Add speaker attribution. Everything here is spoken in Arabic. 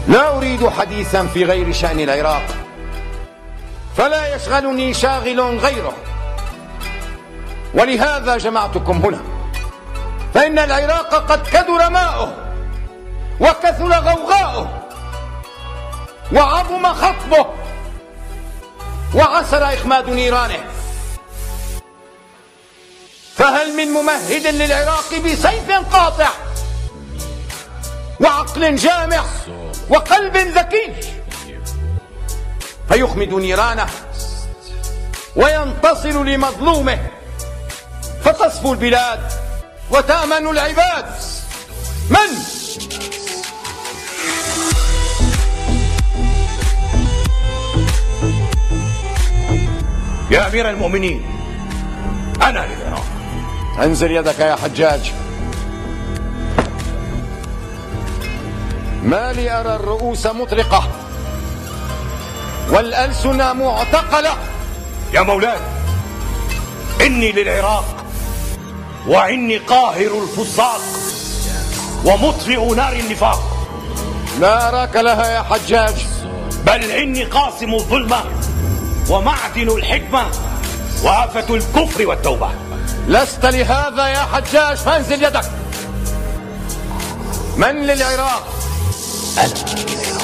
Speaker 1: لا أريد حديثا في غير شأن العراق، فلا يشغلني شاغل غيره، ولهذا جمعتكم هنا. فإن العراق قد كدر ماؤه وكثر غوغاؤه وعظم خطبه وعسر إخماد نيرانه، فهل من ممهد للعراق بسيف قاطع وعقل جامع وقلب ذكي فيخمد نيرانه وينتصر لمظلومه، فتصفو البلاد وتأمن العباد؟ من؟
Speaker 2: يا أمير المؤمنين، أنا للعراق.
Speaker 1: انزل يدك يا حجاج. ما لي أرى الرؤوس مطرقة والألسن معتقلة.
Speaker 2: يا مولاي، إني للعراق، وإني قاهر الفساق ومطفئ نار النفاق.
Speaker 1: لا أراك لها يا حجاج،
Speaker 2: بل إني قاسم الظلمة ومعدن الحكمة وآفة الكفر والتوبة.
Speaker 1: لست لهذا يا حجاج، فانزل يدك. من للعراق؟
Speaker 2: أنا.